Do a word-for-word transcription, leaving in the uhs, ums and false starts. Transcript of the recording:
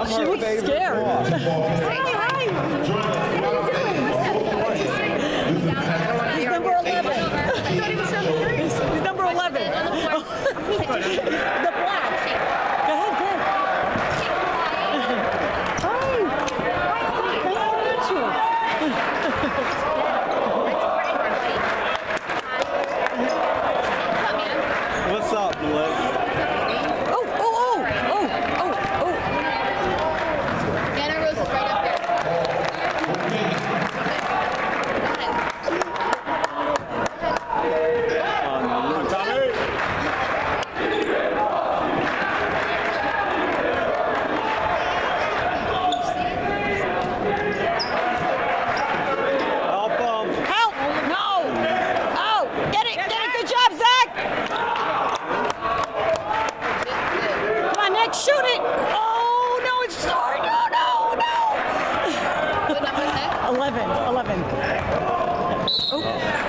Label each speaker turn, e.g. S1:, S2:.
S1: I'm
S2: She
S1: her
S2: looks
S1: favorite
S2: scared.
S1: boss.
S2: Hi, hi. He's number eleven. He's, he's number eleven. The black. Go ahead, go ahead. Hi. Nice to meet you.
S1: What's up, Blake?
S2: Oh, oh, oh, oh, oh, oh.
S3: Anna Rose is right up there.
S1: Help him.
S2: Help! No! Oh, get it, get it. Good job, Zach. Come on, Nick, shoot it. Oh, no, it's short. No, no, no.
S3: What number is that?
S2: eleven, eleven. Oh.